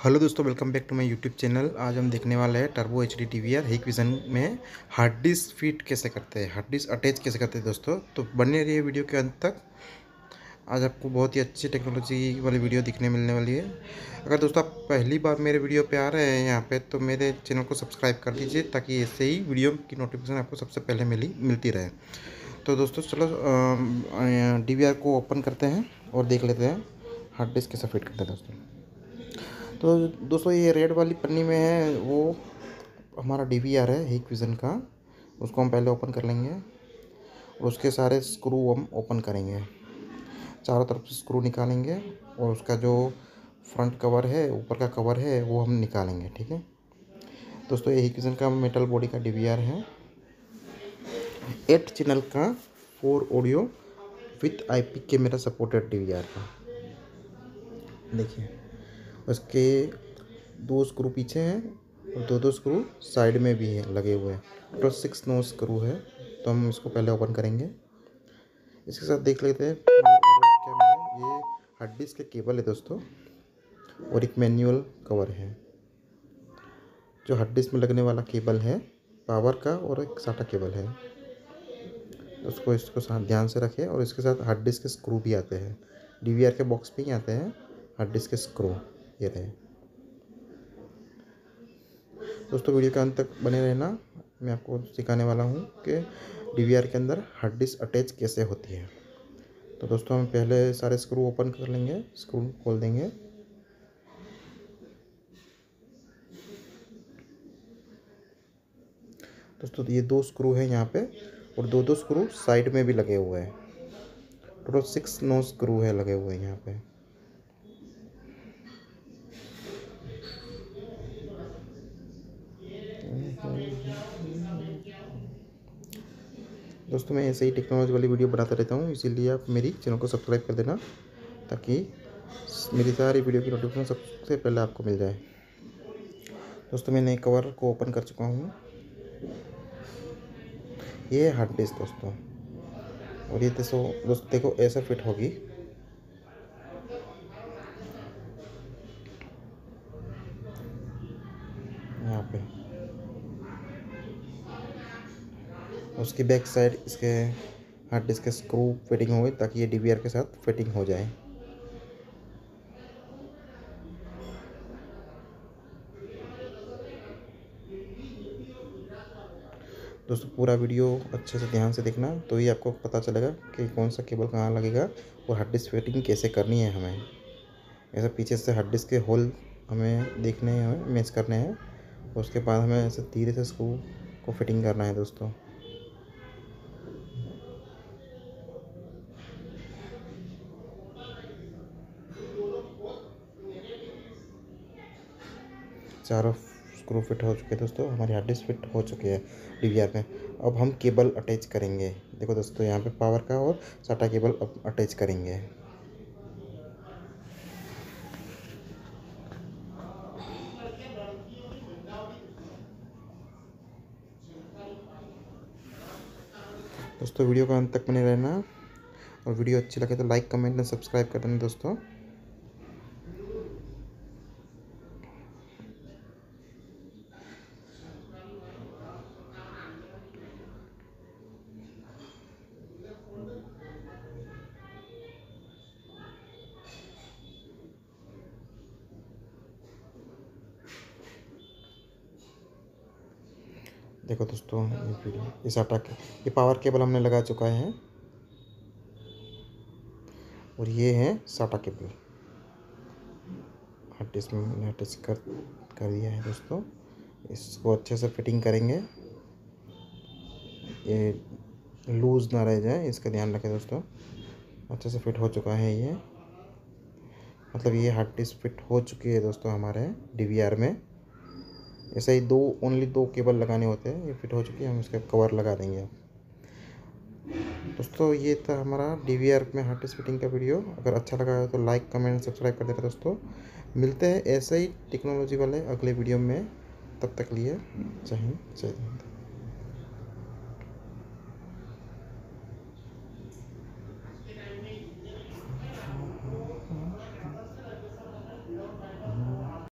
Hello दोस्तों, welcome back to my YouTube channel. आज हम देखने वाले हैं turbo H D TVR Hikvision में हार्ड डिस्क फिट कैसे करते हैं, हार्ड डिस्क अटैच कैसे करते हैं दोस्तों। तो बने रहिए वीडियो के अंत तक। आज आपको बहुत ही अच्छी टेक्नोलॉजी वाली वीडियो दिखने मिलने वाली है। अगर दोस्तों आप पहली बार मेरे वीडियो पे आ रहे हैं यहाँ पे, तो मेरे चैनल को सब्सक्राइब कर दीजिए ताकि ऐसे ही वीडियो की नोटिफिकेशन आपको सबसे पहले मिलती रहे। तो दोस्तों चलो DVR को ओपन करते हैं और देख लेते हैं हार्ड डिस्क कैसे फिट करते हैं दोस्तों। तो दोस्तों ये रेड वाली पन्नी में है वो हमारा DVR है हिकविज़न का। उसको हम पहले ओपन कर लेंगे और उसके सारे स्क्रू हम ओपन करेंगे, चारों तरफ से स्क्रू निकालेंगे और उसका जो फ्रंट कवर है, ऊपर का कवर है, वो हम निकालेंगे। ठीक है दोस्तों, ये हिकविज़न का मेटल बॉडी का DVR है, 8 चैनल का 4 audio with IP camera supported DVR का। देखिए उसके 2 स्क्रू पीछे हैं और 2 स्क्रू साइड में भी है लगे हुए हैं। टोटल 6 नो स्क्रू है। तो हम इसको पहले ओपन करेंगे। इसके साथ देख लेते हैं क्या मिला। ये हार्ड डिस्क के केबल है दोस्तों और एक मैनुअल कवर है। जो हार्ड डिस्क में लगने वाला केबल है पावर का और एक साटा केबल है। इसको साथ ध्यान से रखें। और इसके साथ हार्ड डिस्क के स्क्रू भी आते हैं, DVR के बॉक्स पे ही आते हैं हार्ड डिस्क के स्क्रू। ये रहे दोस्तों, वीडियो के अंत तक बने रहना। मैं आपको सिखाने वाला हूँ कि DVR के अंदर हार्ड डिस्क अटैच कैसे होती है। तो दोस्तों हम पहले सारे स्क्रू ओपन कर लेंगे, स्क्रू खोल देंगे। दोस्तों ये 2 स्क्रू है यहाँ पे और 2 स्क्रू साइड में भी लगे हुए हैं। टोटल 6 नो स्क्रू है लगे हुए हैं यहाँ पे। दोस्तों मैं ऐसे ही टेक्नोलॉजी वाली वीडियो बनाता रहता हूँ, इसीलिए आप मेरी चैनल को सब्सक्राइब कर देना ताकि मेरी सारी वीडियो की नोटिफिकेशन सबसे पहले आपको मिल जाए। दोस्तों मैं नए कवर को ओपन कर चुका हूँ। ये है हार्ड डिस्क दोस्तों, और ये दोस्तों देखो ऐसा फिट होगी। यहाँ पे उसकी बैक साइड इसके हार्ड डिस्क के स्क्रू फिटिंग हो गई ताकि ये DVR के साथ फिटिंग हो जाए। दोस्तों पूरा वीडियो अच्छे से ध्यान से देखना, तो ही आपको पता चलेगा कि कौन सा केबल कहाँ लगेगा और हार्ड डिस्क फिटिंग कैसे करनी है। हमें ऐसे पीछे से हार्ड डिस्क के होल हमें देखने हैं, हमें मैच करने हैं और उसके बाद हमें ऐसे धीरे से स्क्रू को फिटिंग करना है दोस्तों। चारों स्क्रू फिट हो चुके हैं दोस्तों, हमारी हार्ड डिस्क फिट हो चुकी है DVR में। अब हम केबल अटैच करेंगे। देखो दोस्तों यहाँ पे पावर का और साटा केबल अब अटैच करेंगे। दोस्तों वीडियो का अंत तक बने रहना और वीडियो अच्छी लगे तो लाइक, कमेंट और सब्सक्राइब कर देना दोस्तों। देखो दोस्तों ये वीडियो, ये पावर केबल हमने लगा चुका है और ये है साटा केबल हार्ड डिस्क में मैंने अटैच कर दिया है दोस्तों। इसको अच्छे से फिटिंग करेंगे, ये लूज़ ना रह जाए, इसका ध्यान रखें दोस्तों। अच्छे से फिट हो चुका है ये, मतलब ये हार्ड डिस्क फिट हो चुकी है दोस्तों हमारे DVR में। ऐसे ही ओनली 2 केबल लगाने होते हैं, ये फिट हो चुकी है। हम इसका कवर लगा देंगे दोस्तों। ये था हमारा DVR में हार्ड डिस्क फिटिंग का वीडियो। अगर अच्छा लगा तो लाइक, कमेंट, सब्सक्राइब कर देना दोस्तों। मिलते हैं ऐसे ही टेक्नोलॉजी वाले अगले वीडियो में। तब तक लिए जय हिंद, जय हिंद।